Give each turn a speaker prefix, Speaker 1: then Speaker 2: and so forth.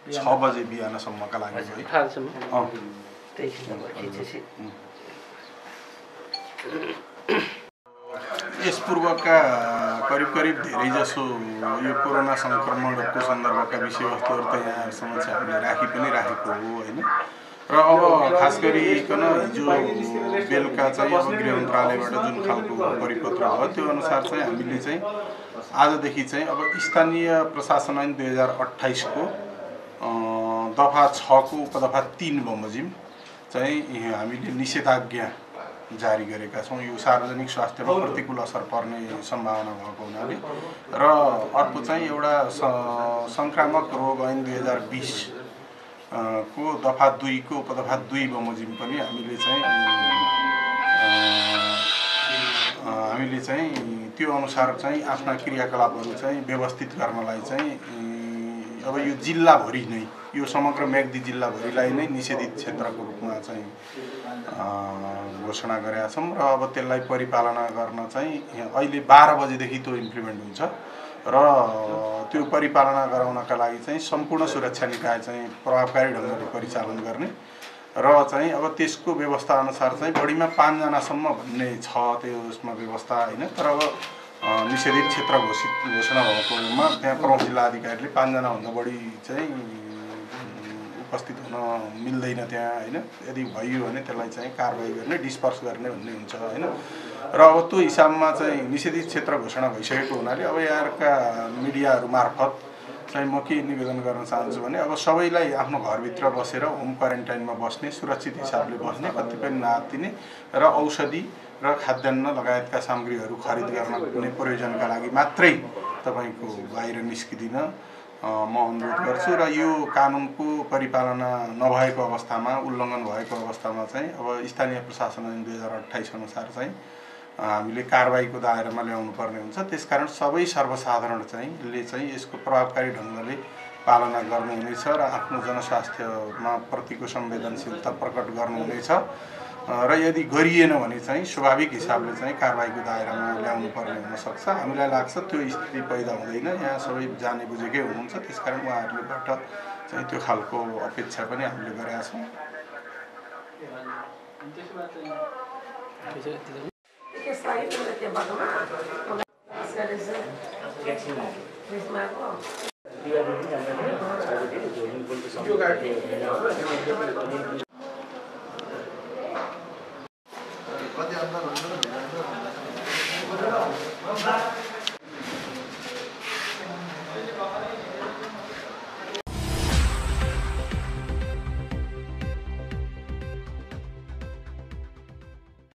Speaker 1: 6 बजे बिहानसम्मका लागि यस पूर्वका करिब धेरै जसो यो कोरोना संक्रमणको सन्दर्भका विषयवस्तुहरू त यहाँ समक्ष हामीले राखेको हो हैन। र अब खास गरिकन हिजो बेलुका चाहिँ अब गृह मन्त्रालयबाट जुन खालको परिपत्र भयो त्यो अनुसार चाहिँ हामीले चाहिँ आजदेखि चाहिँ अब स्थानीय प्रशासन ऐन 2028 को दफा 6 को उपदफा 3 बमोजिम चाहिँ हामीले निषेधाज्ञा जारी गरेका छौँ। यो सार्वजनिक स्वास्थ्यमा प्रतिकूल असर पर्ने सम्भावना भएको हुनाले र अर्को चाहिँ एउटा संक्रामक रोग ऐन 2020 को दफा 2 को उपदफा 2 बमोजिम पनि हामीले चाहिँ त्यो अनुसार चाहिँ आफ्ना क्रियाकलापहरू चाहिँ व्यवस्थित गर्नलाई चाहिँ अब यो जिल्लाभरि नै यो समग्र म्याग्दी जिल्लाभरिलाई नै निषेधित क्षेत्रको रूपमा चाहिँ घोषणा गरेका छौँ र अब त्यसलाई परिपालना गर्न चाहिँ अहिले 12 बजेदेखि त्यो इम्प्लिमेन्ट हुन्छ र त्यो परिपालना गराउनका लागि चाहिँ सम्पूर्ण सुरक्षा निकाय चाहिँ प्रभावकारी ढङ्गले परिचालन गर्ने र चाहिँ अब त्यसको व्यवस्था अनुसार चाहिँ बढीमा 5 जनासम्म भन्ने छ त्यो उसमा व्यवस्था हैन। तर अब निषेधित क्षेत्र घोषणा भएकोमा त्यहाँ प्रमुख जिल्ला अधिकारीले 5 जना भन्दा बढी चाहिँ उपस्थित हुन मिल्दैन त्यहाँ हैन। यदि भयो भने त्यसलाई चाहिँ कारबाही गर्ने डिस्पर्स गर्ने भन्ने हुन्छ हैन। र अब त्यो हिसाबमा चाहिँ निषेधित क्षेत्र घोषणा भइसकेको हुनाले अब यहाँका मिडियाहरू मार्फत चाहिँ म के निवेदन गर्न चाहन्छु भने अब सबैलाई आफ्नो घरभित्र बसेर होम क्वारेन्टाइनमा बस्ने सुरक्षित हिसाबले बस्ने कतिपय नातिने र औषधि र खाद्यान्न लगायतका सामग्रीहरू खरिद गर्न कुनै प्रयोजनका लागि मात्रै तपाईको बाहिर निस्किदिन म अनुरोध गर्छु। र यो कानुनको परिपालना नभएको अवस्थामा उल्लङ्घन भएको अवस्थामा चाहिँ अब स्थानीय प्रशासन ऐन 2028 अनुसार चाहिँ हामीले कारबाहीको दायरामा ल्याउनु पर्ने हुन्छ। त्यसकारण सबै सर्वसाधारण चाहिँ यसको प्रभावकारी ढङ्गले पालना गर्नुहुनेछ र आफ्नो जनस्वास्थ्यमा प्रतिको संवेदनशीलता प्रकट गर्नुहुनेछ र यदि गरिएन भने चाहिँ स्वाभाविक हिसाबले चाहिँ कारबाहीको दायरामा ल्याउनु पर्ने हुन सक्छ। हामीलाई लाग्छ त्यो स्थिति पैदा हुँदैन। यहाँ सबै जाने बुझेकै हुनुहुन्छ। त्यसकारण उहाँहरुबाट चाहिँ त्यो खालको अपेक्षा पनि हामीले गरेका छौं।